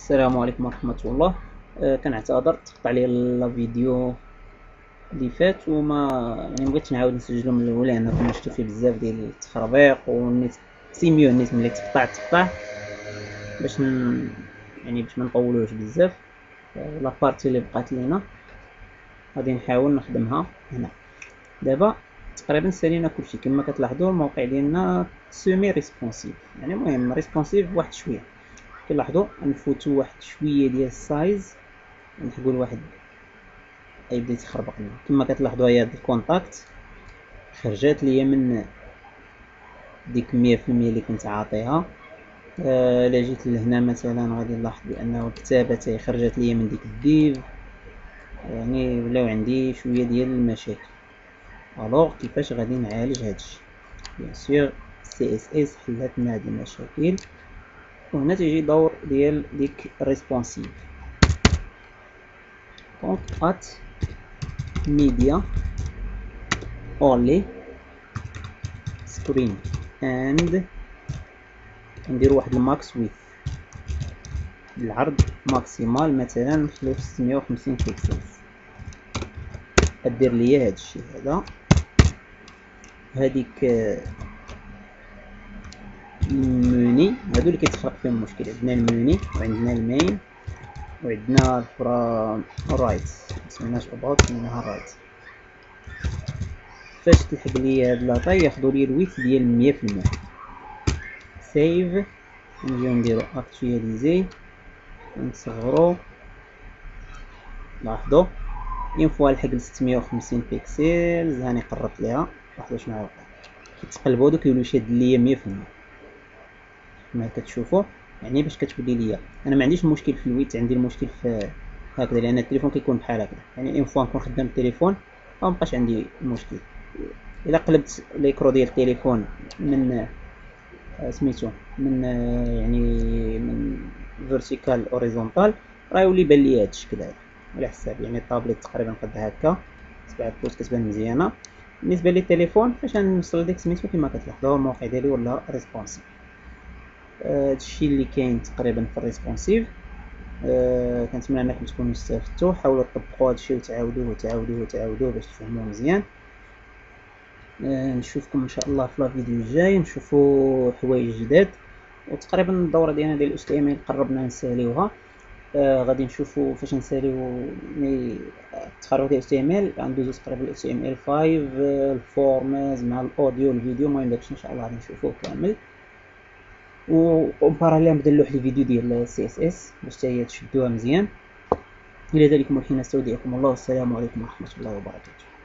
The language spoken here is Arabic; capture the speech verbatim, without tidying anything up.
السلام عليكم ورحمة الله. آه كنعتذر تقطع لي الفيديو اللي فات وما يعني مبغيتش نعاود نسجلو من الاول لان كنا شفتو فيه بزاف ديال التخربيق والنيت سيميو النيت ملي تقطع تقطع باش ن... يعني باش ما نطولوش بزاف. آه لابارتي اللي بقات لينا غادي نحاول نخدمها هنا دابا. تقريبا سالينا كلشي كما كتلاحظوا الموقع ديالنا سيمي ريسبونسيف، يعني المهم ريسبونسيف واحد شويه. كنلاحظوا نفوتوا واحد شويه ديال السايز، نحكوا لواحد غيبدا يتخربق لنا. كما كتلاحظوا هي هاد الكونتاكت خرجات ليا من ديك مية في المية اللي كنت عاطيها. آه، الا جيت لهنا مثلا غادي نلاحظ بانه الكتابه تاعي خرجت ليا من ديك الديف، يعني ولاو عندي شويه ديال المشاكل. الوغ كيفاش غادي نعالج هادشي؟ بيان سور سي اس اس حلات لنا هاد المشاكل، وهنا تيجي دور ديال ديك ريسبونسيف. دونك ات media only screen and ندير واحد الماكس ويث العرض ماكسيمال مثلا نخليو ستمية وخمسين بيكسلز. ادير ليا هادشي هذا. هذيك الموني هادو اللي كيتخلق فيهم المشكل. عندنا الموني وعندنا المين وعندنا الفرا رايت، مسميناش اباوت سميناها رايت. فاش تلحق ليا هاد لاطاي ياخدو لي الويت ديال مية في المية. سيف نجيو نديرو اكتواليزي ونصغرو. لاحظوا اون فوا لحق ل ستمية وخمسين بيكسلز هاني قربت ليها. لاحظوا شنو غيوقع، كيتقلبوا هادو كيوليو شاد ليا مية في المية كما كتشوفوا. يعني باش كتولي ليا انا ما عنديش المشكل في الويت، عندي المشكل في هكذا لان التليفون كيكون بحال هكذا. يعني اون فوا نكون خدام التليفون ما بقاش عندي المشكل. الا قلبت ليكرو ديال التليفون من سميتو من يعني من فيرتيكال اوريزونتال راه يولي يبان لي هذا الشكل هذا على حساب. يعني الطابليت تقريبا قد هكا سبعة بوس كتبان مزيانه. بالنسبه للتليفون فاش غنوصل ديك سميتو كما كتلاحظوا الموقع ديالي ولا ريسبونسيف. هادشي اللي كاين تقريبا في الريسبونسيف. أه كنتمنى انكم تكونوا استفدتوا. حاولوا تطبقوا هادشي وتعاودوه وتعاودوه وتعاودوه باش تفهموه مزيان. أه نشوفكم ان شاء الله في لا فيديو الجاي، نشوفوا حوايج جداد. وتقريبا الدوره ديالنا ديال اتش تي ام ال قربنا نساليوها. آه غادي نشوفوا فاش نساليو التخرج ديال اتش تي ام ال. غندوزو تقريبا اتش تي ام ال خمسة، الفورمز مع الاوديو والفيديو. المهم داكشي ان شاء الله غادي نشوفوه كامل. وباراليل نبدا نلوح الفيديو ديال السي اس اس باش حتى هي تشدوها مزيان. الى ذلك الحين استودعكم الله والسلام عليكم ورحمه الله وبركاته.